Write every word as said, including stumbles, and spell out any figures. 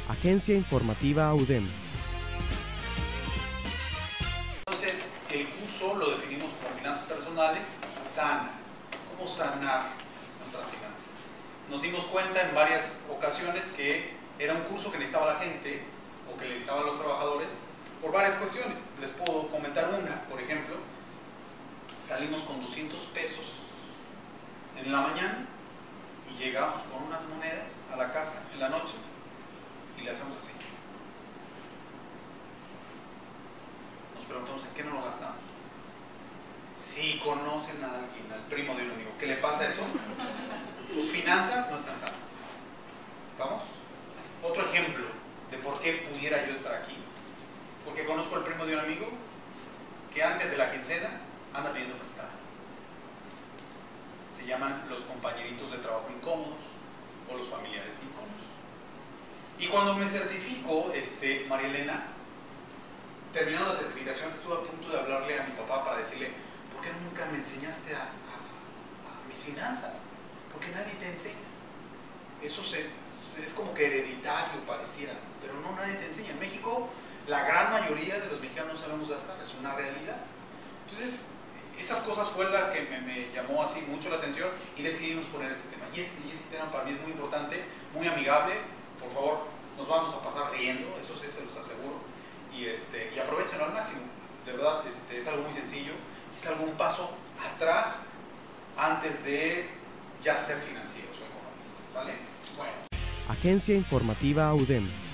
Agencia Informativa UDEM. Entonces, el curso lo definimos como finanzas personales sanas. ¿Cómo sanar nuestras finanzas? Nos dimos cuenta en varias ocasiones que era un curso que necesitaba la gente o que le necesitaban los trabajadores por varias cuestiones. Les puedo comentar una, por ejemplo, salimos con doscientos pesos en la mañana y llegamos con unas monedas a la casa en la noche y le hacemos así. Nos preguntamos en qué no lo gastamos. Si conocen a alguien, al primo de un amigo, ¿qué le pasa eso? Sus finanzas no están sanas. ¿Estamos? Otro ejemplo de por qué pudiera yo estar aquí. Porque conozco al primo de un amigo que antes de la quincena anda pidiendo prestar. Se llaman los compañeritos de trabajo incómodos o los familiares incómodos. Y cuando me certifico, este, María Elena, terminando la certificación, estuve a punto de hablarle a mi papá para decirle: ¿por qué nunca me enseñaste a, a, a mis finanzas? Porque nadie te enseña. Eso se, se, es como que hereditario pareciera, pero no, nadie te enseña. En México, la gran mayoría de los mexicanos no sabemos gastar, es una realidad. Entonces, esas cosas fue la que me, me llamó así mucho la atención y decidimos poner este tema. Y este, y este tema para mí es muy importante, muy amigable. Por favor, nos vamos a pasar riendo, eso sí se los aseguro. Y, este, y aprovechenlo al máximo. De verdad, este, es algo muy sencillo. Es algo un paso atrás antes de ya ser financieros o economistas. ¿Vale? Bueno. Agencia Informativa UDEM.